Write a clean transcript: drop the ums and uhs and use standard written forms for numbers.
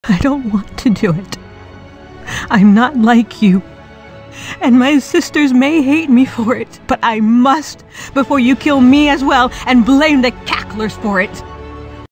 I don't want to do it. I'm not like you. And my sisters may hate me for it, but I must before you kill me as well and blame the cacklers for it.